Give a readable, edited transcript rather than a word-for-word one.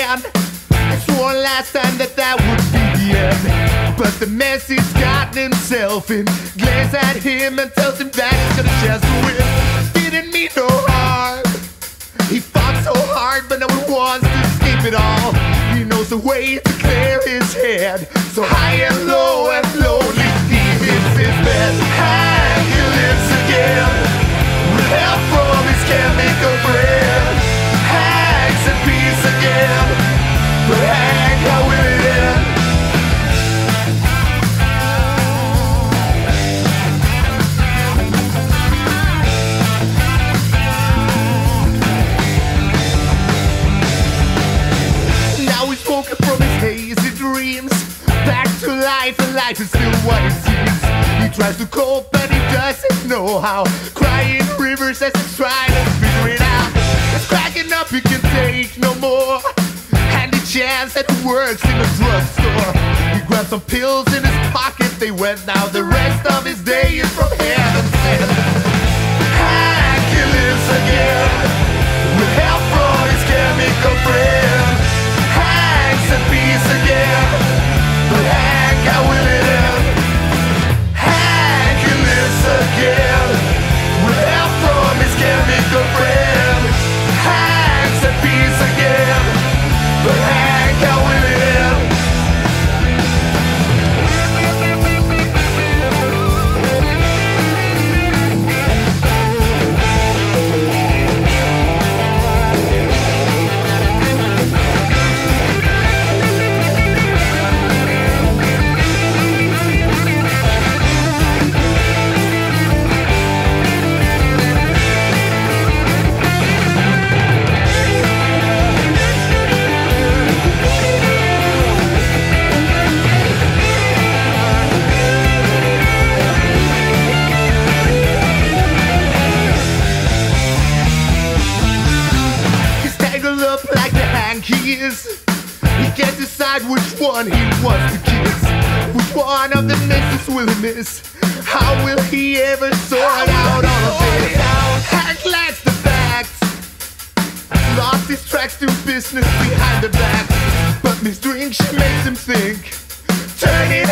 again. I swore last time that that would be the end, but the mess he's gotten himself in glares at him and tells him that he's got a chance to win. Didn't mean no harm. He fought so hard, but no one wants to escape it all. He knows the way to clear his head, so high and low and lonely he hits his bed. And he lives again with help from his chemical friend. Hangs in peace again, but Hank, how will it end? Now he's woken from his hazy dreams, back to life, and life is still what it seems. He tries to cope, but he doesn't know how. Crying rivers as he's trying to figure it out. It's cracking up, he can take no more. Handy chance that he works in a drugstore. He grabbed some pills in his pocket, they went. Now the rest of his day is from heaven sent. Hank, he lives again with help from his chemical friend. Hank's at peace again, but Hank, how will it end? Hank, he lives again with help from his chemical friend. Hank's at peace again, but Hank, how will it end? He can't decide which one he wants to kiss. Which one of the misses will he miss? How will he ever sort out all of this? Hank lacks the facts, lost his tracks to business behind the back. But Miss Drink, she makes him think. Turn it